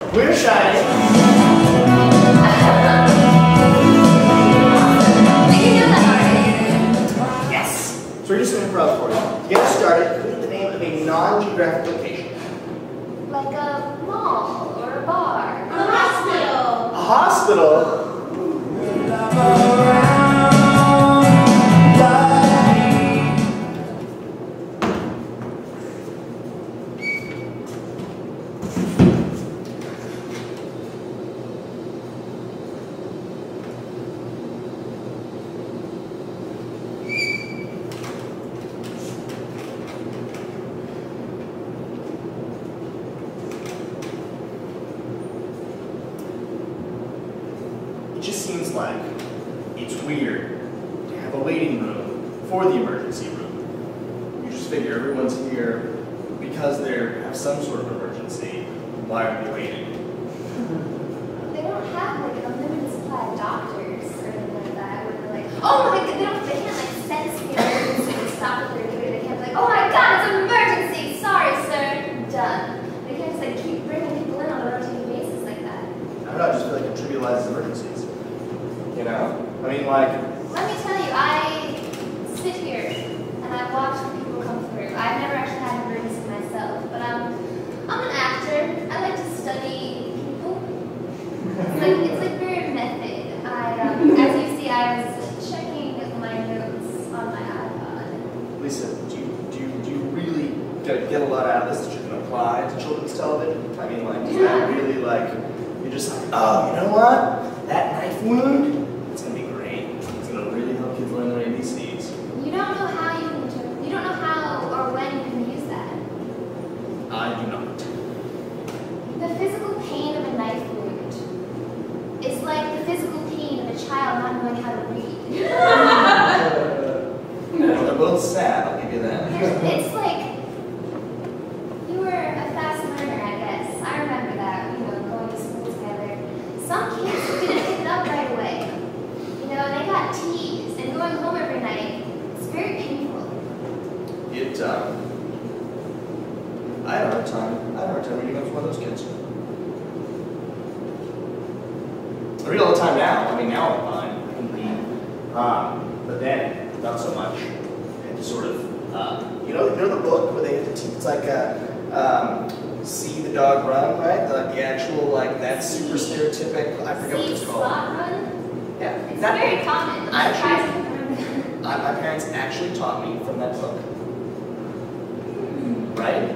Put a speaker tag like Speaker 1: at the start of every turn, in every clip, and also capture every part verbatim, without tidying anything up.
Speaker 1: We're shining. Yes. So we're just going to improv for you. To get us started, put in the name of a non-geographic location.
Speaker 2: Like a mall or a bar.
Speaker 3: A hospital.
Speaker 1: A hospital? It just seems like it's weird to have a waiting room for the emergency room. You just figure everyone's here because they have some sort of emergency. Why are they waiting?
Speaker 2: They don't have like a limited supply of doctors or anything like that. Where they're like, oh my god, they don't. They can't like sense the emergency and stop what they're doing. They can't be like, oh my god, it's an emergency. Sorry, sir. Done. They can't just like keep bringing people in on a rotating basis like that.
Speaker 1: I don't know. I just feel like it trivializes emergencies. You know? I mean, like.
Speaker 2: Let me tell you, I sit here and I watch when people come through. I've never actually had an emergency myself, but I'm, I'm an actor. I like to study people. It's like, it's like very method. I, um, as you see, I was checking my notes on my iPod.
Speaker 1: Lisa, do you, do you, do you really get, get a lot out of this that you can apply to children's television? I mean, like, is that really like, you're just like, oh, you know what? That knife wound? It's going to be great. It's going to really help kids learn their A B Cs.
Speaker 2: You don't know how you can, inter- you don't know how or when you can use that.
Speaker 1: I do not.
Speaker 2: The physical pain of a knife wound is like the physical pain of a child not knowing how to read.
Speaker 1: Well, they're both sad, I'll give you that.
Speaker 2: It's like, you were a fast learner, I guess. I remember that, you know, going to school together. Some kids didn't pick it up right away. You know, they got teased, and going home every night, it's very painful.
Speaker 1: It, um, I had a hard time. I had a hard time reading up to one of those kids. I read all the time now. I mean, now I'm fine. I can read. Um, but then, not so much. I had to sort of, uh, you know, you know the book where they have to teach, it's like a, um, see the dog run, right? The, like the actual, like, that super stereotypic, I forget what it's
Speaker 2: See
Speaker 1: called.
Speaker 2: slot run?
Speaker 1: Yeah.
Speaker 2: It's
Speaker 1: that
Speaker 2: very
Speaker 1: book.
Speaker 2: common. I'm
Speaker 1: I
Speaker 2: surprised
Speaker 1: actually,
Speaker 2: you can remember that.
Speaker 1: I, my parents actually taught me from that book. Right?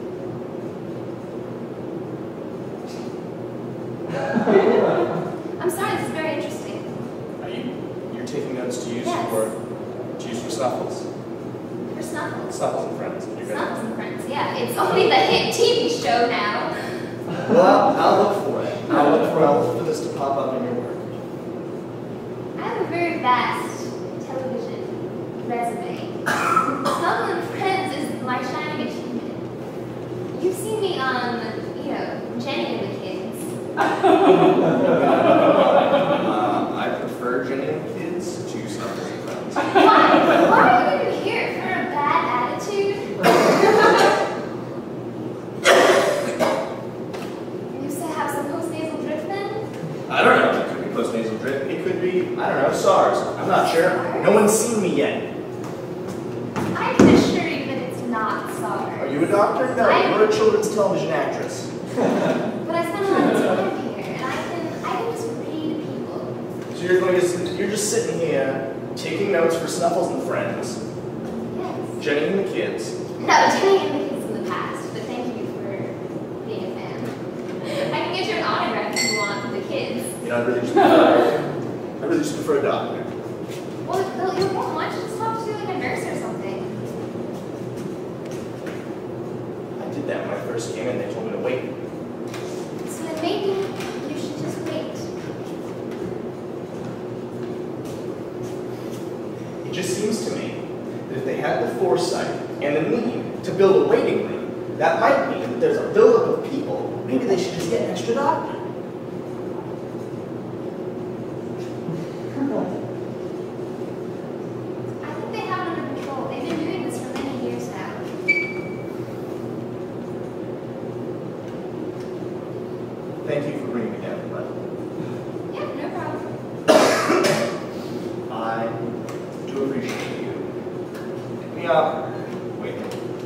Speaker 2: I'm sorry, this is very interesting.
Speaker 1: Are you, you're taking notes to use
Speaker 2: Yes.
Speaker 1: for, to use for Snuffles?
Speaker 2: For Snuffles.
Speaker 1: Snuffles and Friends. You're good.
Speaker 2: Snuffles and Friends, yeah. It's only the hit T V show now.
Speaker 1: Well, I'll look for it. I'll look for, I'll look for this to pop up in your work.
Speaker 2: I have a very vast television resume. Snuffles and Friends is my shining achievement. You've seen me on, you know, Jenny and the Kids.
Speaker 1: um, I prefer Jenny and the Kids to Snuffles and Friends.
Speaker 2: Why? Why are you even here? For a bad attitude? You used to have some postnasal drip then?
Speaker 1: I don't know. It could be postnasal drip. It could be, I don't know, SARS. I'm not sure. No one's seen me yet.
Speaker 2: I can assure you that it's not SARS.
Speaker 1: Are you a doctor? No,
Speaker 2: I-
Speaker 1: you're a children's television actress.
Speaker 2: But I spend a lot of time here, and I can, I can just read people.
Speaker 1: So you're going to, you're just sitting here taking notes for Snuffles and Friends,
Speaker 2: Yes.
Speaker 1: Jenny and the Kids.
Speaker 2: No, Jenny and the Kids in the past, but thank you for being a fan. I can get you an autograph if you want for the kids.
Speaker 1: You know, I really just prefer, I really just prefer a doctor.
Speaker 2: Well, they'll- you'll get one. Just talk to like a nurse or something.
Speaker 1: I did that when I first came in. They told me to wait.
Speaker 2: So then maybe you should just wait.
Speaker 1: It just seems to me that if they had the foresight and the need to build a waiting room, that might mean that there's a buildup of people. Maybe they should just get an extra doctor.
Speaker 2: I think they have it under control. They've been doing this for many years now.
Speaker 1: Thank you for bringing me down, but
Speaker 2: Yeah, no problem.
Speaker 1: I do appreciate you. Pick me up. Wait.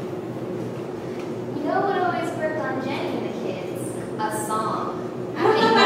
Speaker 2: You know what always worked on Jenny and the kids? A song. I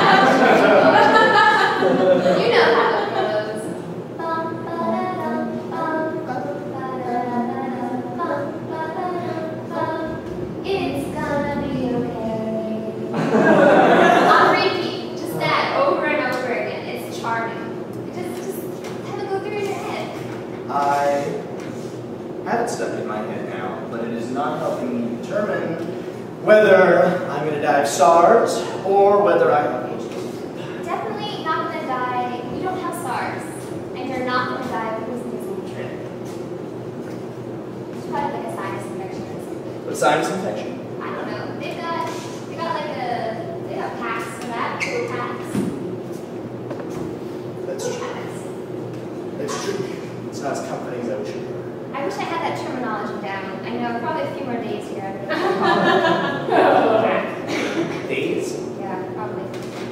Speaker 2: mean, you know how it goes. Bum, ba-da-dum, bum, ba-da-da-da-dum, bum, ba-da-dum, bum. It's gonna be okay. On repeat, just that over and over again. It's charming. It just, just have it go through your head.
Speaker 1: I have it stuck in my head now, but it is not helping me determine whether I'm going to die of SARS or whether I have most.
Speaker 2: Definitely not gonna die. You don't have SARS, and you're not gonna die of poison trip. It's probably like a sinus infection or something.
Speaker 1: But sinus infection?
Speaker 2: I don't know. They got they got like a they got packs for that, little packs.
Speaker 1: That's
Speaker 2: Little
Speaker 1: true.
Speaker 2: packs.
Speaker 1: It's true. It's not as comforting as I wish it were.
Speaker 2: I wish I had that terminology down. I know probably a few more days here.
Speaker 1: Days?
Speaker 2: Yeah, probably.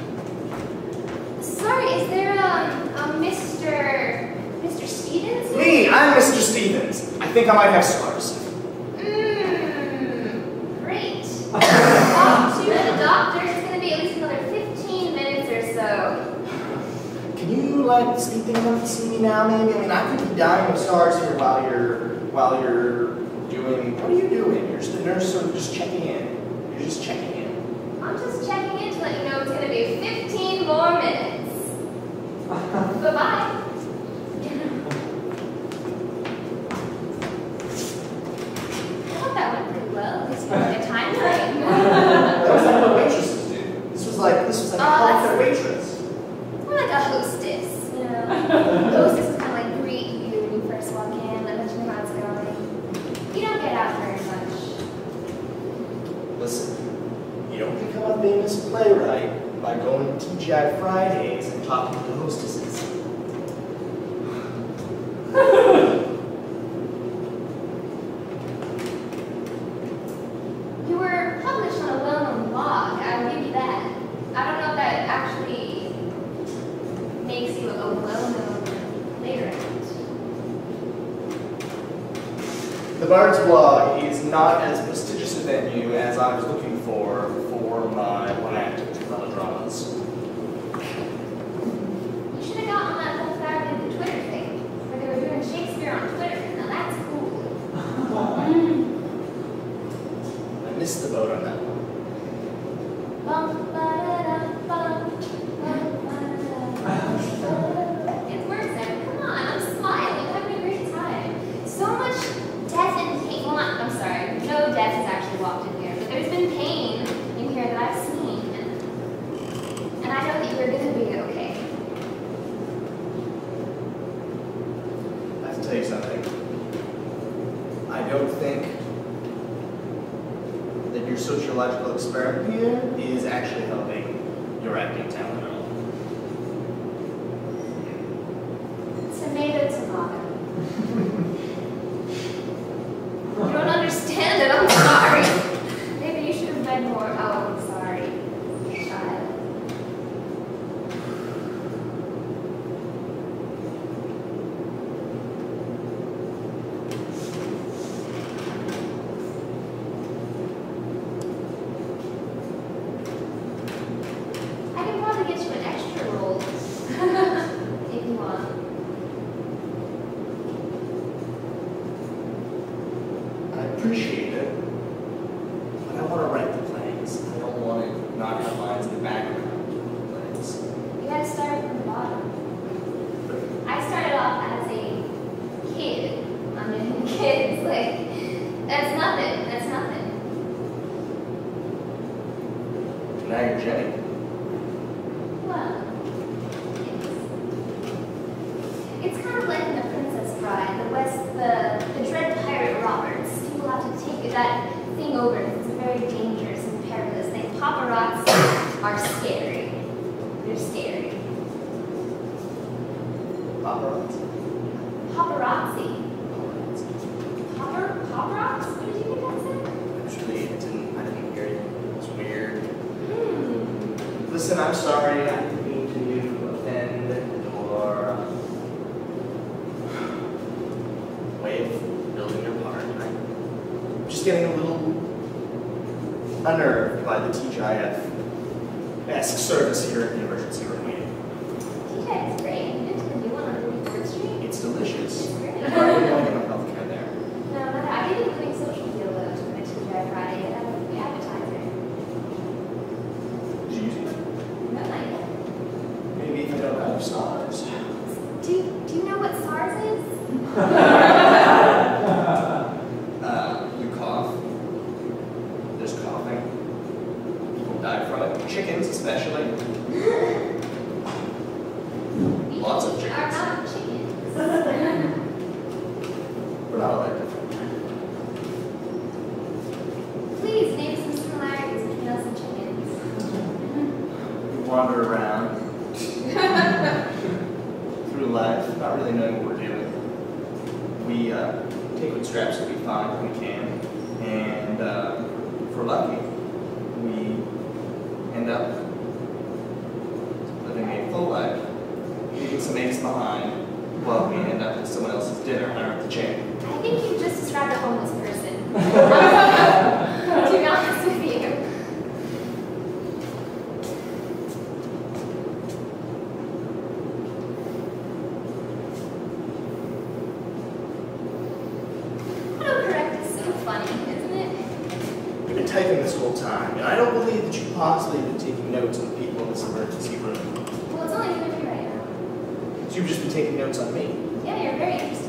Speaker 2: Sorry, is there um a Mister Mister Stevens here?
Speaker 1: Me! I'm Mister Stevens. I think I might have SARS.
Speaker 2: Mmm, great. Talk to the doctor. It's going to be at least another fifteen minutes or so.
Speaker 1: Can you, like, speed things up to see me now, maybe? I mean, I could be dying of SARS here while you're, while you're doing, what are you doing? You're just a nurse sort of just checking in. You're just checking in.
Speaker 2: I'm just checking in to let you know it's going to be fifteen more minutes. Bye-bye. I thought that went pretty well. At least you had a time frame.
Speaker 1: That was like what waitresses do. This was like, this was like
Speaker 2: Oh,
Speaker 1: a
Speaker 2: that's-
Speaker 1: healthcare waitress.
Speaker 2: More like a hostess, you know. Hostess is kind of like greet you when you first walk in, let you know how it's going. You don't get out very much.
Speaker 1: Listen, you don't become a famous playwright by going to T G I Fridays and talking to the hostesses.
Speaker 2: You were published on a well-known blog, I'll give you that. I don't know if that actually makes you a well-known playwright.
Speaker 1: The Bard's blog is not as prestigious a venue as I was looking for for my one-act melodramas.
Speaker 2: You should have gotten on that whole Saturday the Twitter thing, where they were doing Shakespeare on Twitter. Now that's cool.
Speaker 1: I missed the boat on that one.
Speaker 2: Bum, ba-da-dum, bum, bum, ba-da-dum. It works out. Come on, I'm smiling. I'm having a great time. So much death and pain. Well, not, I'm sorry. No death has actually walked in here, but there's been pain in here that I've seen. And I know that you're going to be okay.
Speaker 1: I have to tell you something. I don't think that your sociological experiment here is actually helping your acting talent at all.
Speaker 2: Tomato, tomato. You don't understand it. I'm sorry. Maybe you should have been more. Oh, I'm sorry. Child. I can probably get you an extra roll if you want.
Speaker 1: I appreciate it, but I want to write the plays. I don't want to not have lines in the background of the plays.
Speaker 2: You gotta start from the bottom. I started off as a kid. I'm doing kids. Like, that's nothing. That's nothing.
Speaker 1: Now you're Jenny.
Speaker 2: Well, it's, it's kind of like in The Princess Bride, the West, the, the dread pirate Roberts. People have to take that thing over because it's very dangerous and perilous. Like, paparazzi are scary. They're scary.
Speaker 1: Paparazzi.
Speaker 2: Paparazzi.
Speaker 1: Paparazzi.
Speaker 2: Popper, paparazzi? What did you think that said?
Speaker 1: Actually, it didn't, I didn't hear it. It was weird.
Speaker 2: Hmm.
Speaker 1: Listen, I'm sorry. I didn't mean to offend your way of building your part. I'm just getting a little unnerved by the T G I F-esque service here at the emergency room meeting.
Speaker 2: T G I F is great. You went to the new one on thirty-fourth Street?
Speaker 1: It's delicious.
Speaker 2: It's great.
Speaker 1: I really want to get my health care there.
Speaker 2: No, no, no. I did a quick social deal though to my T G I F Friday. I have the appetizer.
Speaker 1: Did you use it?
Speaker 2: No, not yet.
Speaker 1: Maybe if I don't have SARS.
Speaker 2: Do, do you know what SARS is?
Speaker 1: uh, you cough. There's coughing. People die from it. Chickens, especially. Lots of
Speaker 2: We are
Speaker 1: chickens.
Speaker 2: not chickens.
Speaker 1: We're not all that different.
Speaker 2: Please name some similarities between us and chickens.
Speaker 1: We wander around through life, not really knowing what we're doing. We uh, take what scraps that we find when we can, and uh, if we're lucky, we end up living a full life, leaving some eggs behind, while we end up at someone else's dinner higher up the chain.
Speaker 2: I think you just described a homeless person. To be honest with you. Autocorrect is so funny, isn't it?
Speaker 1: You've been typing this whole time, and I don't believe that you possibly have been taking notes on the people in this emergency room.
Speaker 2: Well, it's only you and me right now.
Speaker 1: So you've just been taking notes on me.
Speaker 2: Yeah, you're very interesting.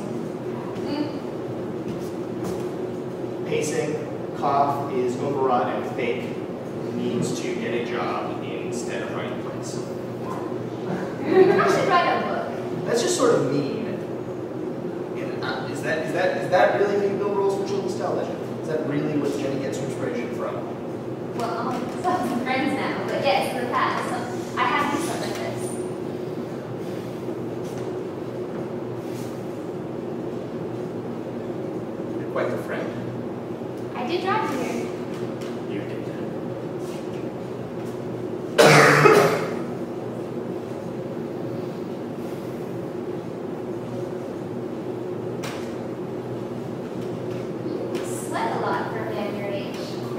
Speaker 1: Pacing, cough is overwrought and fake, means to get a job instead of right place.
Speaker 2: I should write a book.
Speaker 1: That's just sort of mean. And, uh, is that is that is that really how you build roles for children's television? Is that really what Jenny gets her inspiration from?
Speaker 2: Well, I'm some friends now, but yes, in the past, so I have to do something like this.
Speaker 1: You're quite the friend.
Speaker 2: I did drive you here.
Speaker 1: You did.
Speaker 2: You sweat a lot for a man your age.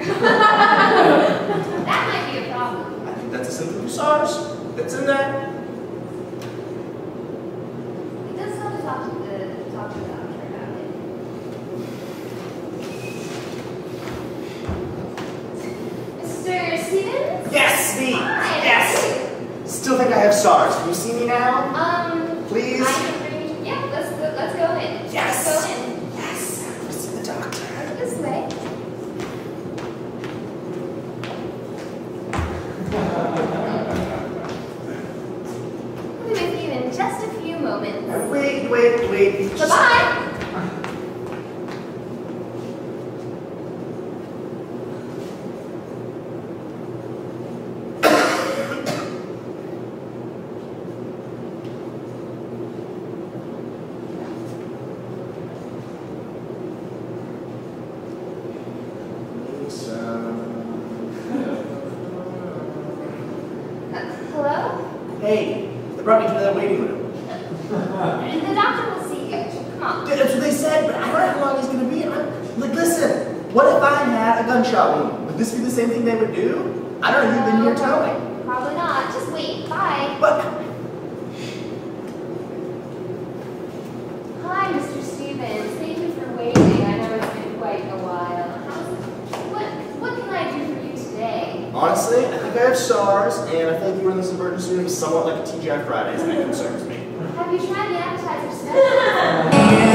Speaker 2: That might be a problem.
Speaker 1: I think that's a symptom of SARS. That's in there.
Speaker 2: It does have to talk to the talk to the doctor about it. Mister Stevens?
Speaker 1: Yes, me.
Speaker 2: Hi.
Speaker 1: Yes. Still think I have SARS. Can you see me now?
Speaker 2: Um,
Speaker 1: Please.
Speaker 2: I can bring you. Yeah, let's go, let's go in.
Speaker 1: Yes.
Speaker 2: Let's go in.
Speaker 1: Yes. I want to see the doctor.
Speaker 2: This way. We'll be with you in just a few moments.
Speaker 1: Wait, wait, wait. Just-
Speaker 2: Bye-bye. Uh, hello?
Speaker 1: Hey, they brought me to that waiting room.
Speaker 2: The doctor will see you. Come on.
Speaker 1: Dude, that's what they said, but I don't know how long he's gonna be. I'm like, listen, what if I had a gunshot wound? Would this be the same thing they would do? I don't know, you've been here, tell me.
Speaker 2: Probably not. Just wait. Bye.
Speaker 1: But
Speaker 2: Hi, Mister Stevens. Thank you for waiting. I know it's been quite a while. What What can I do for you today?
Speaker 1: honestly, I think I have SARS, and I feel like you were in this emergency room somewhat like a T G I Fridays, and that concerns me.
Speaker 2: Have you tried the appetizer special?